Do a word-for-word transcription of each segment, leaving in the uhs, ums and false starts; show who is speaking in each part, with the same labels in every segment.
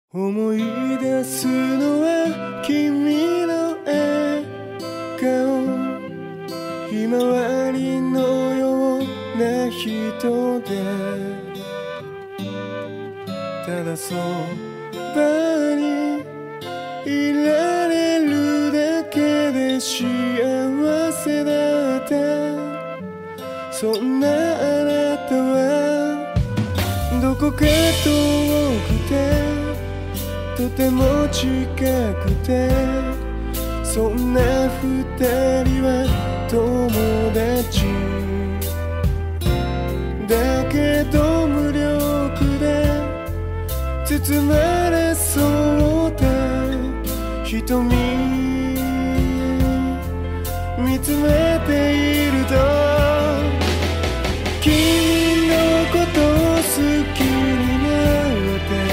Speaker 1: 思い出すのは君の笑顔、ひまわりのような人で、ただそばにいられるだけで幸せだった。そんなあなたはどこか遠くてとても近くて、そんな二人は友達だけど無力で包まれそうだ瞳見つめていると、君のこと好きにな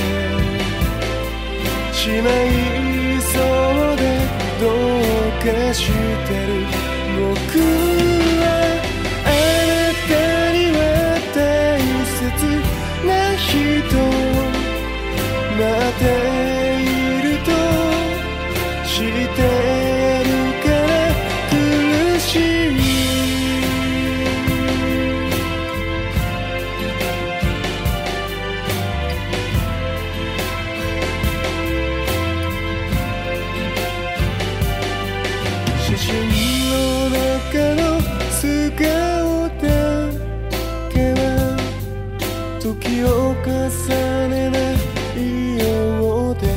Speaker 1: ってしまいそうで、どうかしてる。僕はあなたには大切な人待っていると知ってるから苦しい。写真の中の素顔だけは時を重ねないようで、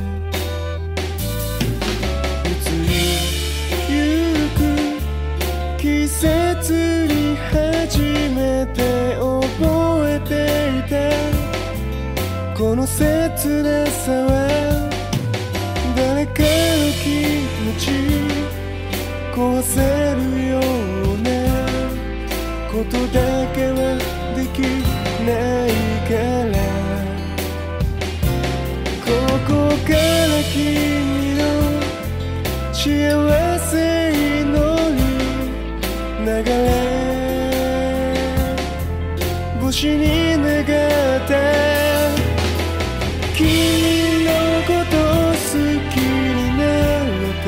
Speaker 1: 移りゆく季節に初めて覚えていたこの切なさは、誰かの気持ち壊せるようなことだけはできないから、ここから君の幸せ祈り流れ星に願った。君のこと好きにな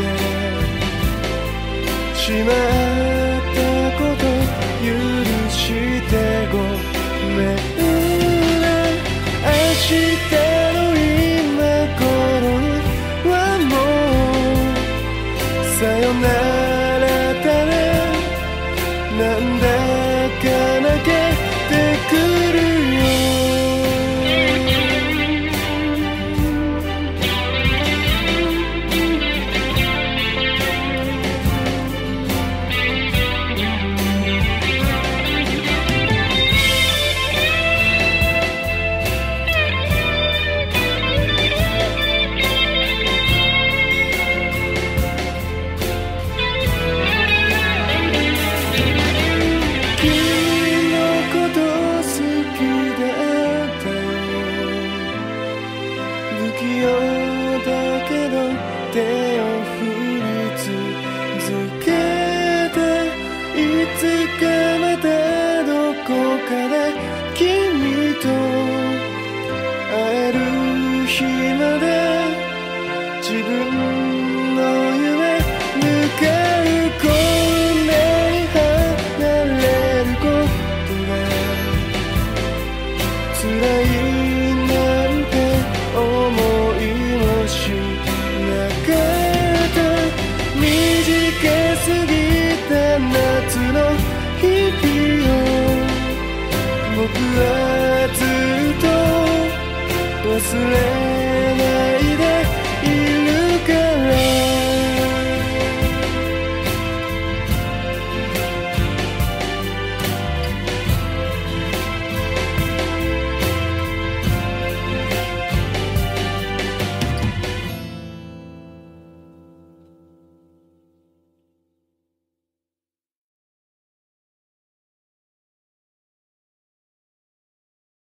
Speaker 1: ってしまったこと許してごめんな。明日の今頃にはもうさよならだね。なんだか泣けてくるよ。不器用だけど手を振り続けて、いつかまたどこかで君と会える日まで自分の夢向かうこんなに離れることが辛いなんて思いもしなかった。短すぎた夏の日々を僕はずっと忘れない